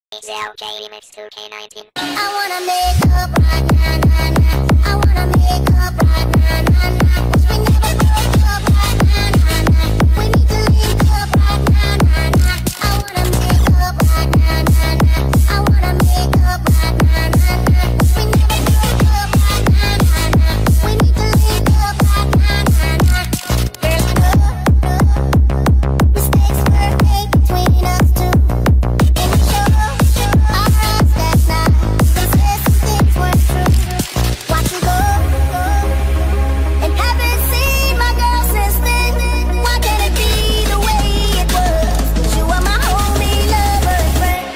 XIOJIE Remix 2K19. I wanna make up right now, nah, nah. I wanna make up right now, nah, nah. Wish we never broke up right now, nah, nah. We need to link up right now, nah, nah. I wanna make up right now, nah, nah. I wanna make up right now, nah, nah. Wish we never broke up right now, nah, nah. We need to link up right now, nah, nah. Girl, I know mistakes were made between us two. And we show our eyes that night. They said some things weren't true. Watch you go, and haven't seen my girl since then. Why can't it be the way it was? You were my only lover and friend.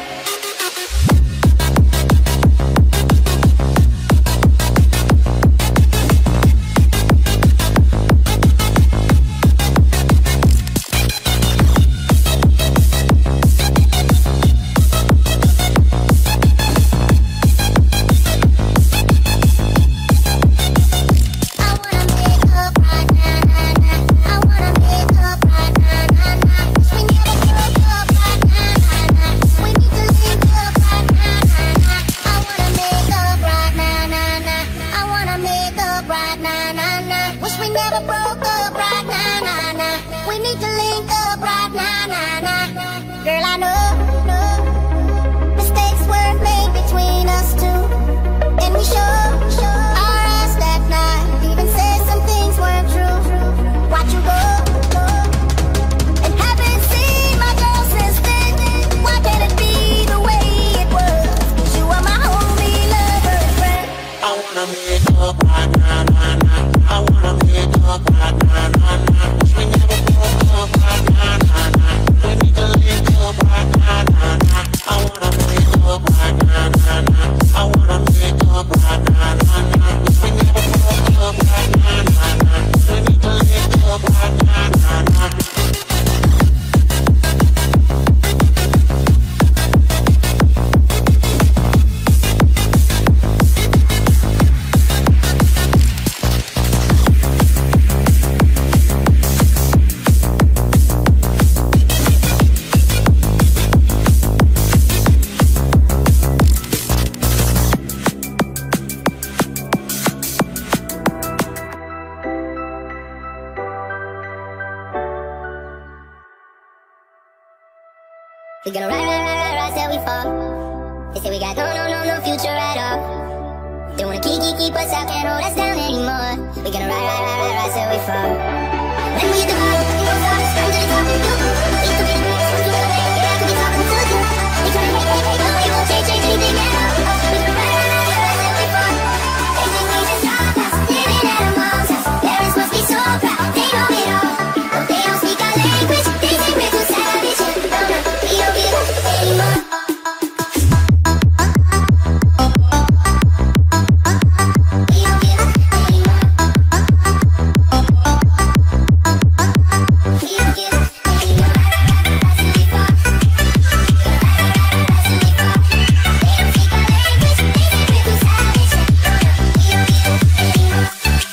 I wanna make up right now, nah, nah. I wanna make up right now, nah, nah. Wish we never broke up right now, nah, nah. We need to link up right now, nah, nah. I wanna make up right now, nah, nah. I wanna make up right now, nah, nah. Wish we never broke up right now, nah, nah. We need to link up right now, nah, nah. Girl, I know mistakes were made between us two, and we showed our ass that night. Even said some things weren't true. Watch you go, and haven't seen my girl since then. Why can't it be the way it was? You were my only lover and friend. I wanna make up right now, nah, nah. I wanna make up right now, nah, nah. Wish we never broke up right now, nah, nah. We need to link up right now, nah, nah. I wanna make up right now, nah, nah. I wanna make up right now, nah, nah. Wish we never broke up right now, nah, nah. We need to link up right now, nah, nah. We gonna ride till we fall. They say we got no future at all. They wanna keep us out, can't hold us down anymore. We gonna ride till we fall. When we hit the bottom, we gon' stop, stand to the top and do. It could be the best, one, two, three, yeah, I could be talking to you. They tryna hate, but we won't change anything at all. We gonna ride till we fall. They think we just dropped out, living at our mom's house. Parents must be so proud, they know it all. But they don't speak our language, they say we're too savage. No, we don't give up anymore. We don't give up anymore. We don't give up anymore. Rise till we fall. Rise till we fall. They don't speak our language, they say we're too savage. No, we don't give up anymore.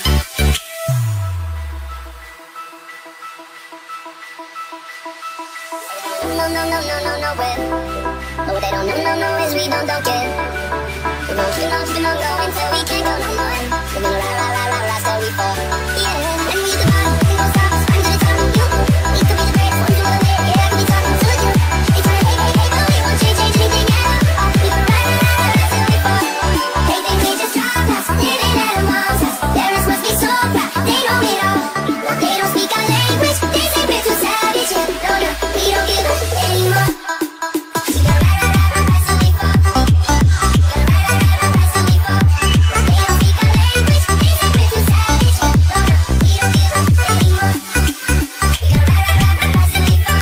No, well. But what they don't know is we don't care. We gon' keep on going till we can't go no more. We're gonna rise till we fall. Yeah, when we hit the bottom, we gon' stop, climb to the top of you. We could be the greatest, one, two, three, yeah, I could be talking to you. They tryna hate, but we won't change anything at all. We gon' rise till we fall. They think we just dropped out, living at our mom's house. Parents must be so proud, they know it all. But they don't speak our language, they say we're too savage. No, we don't give up anymore. We gonna rise till we fall. Rise till we fall. They don't speak our language, they say we're too savage. No, we don't give up anymore. We gonna rise till we fall.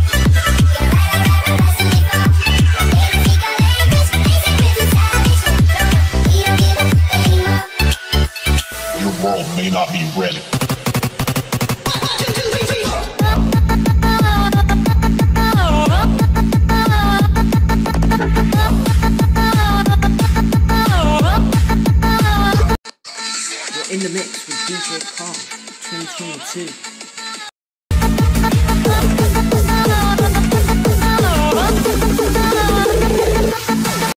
Rise till we fall. They don't speak our language, they say we're too savage. No, we don't give up anymore. Your world may not be ready. You're in the mix with DJ AKON 2022.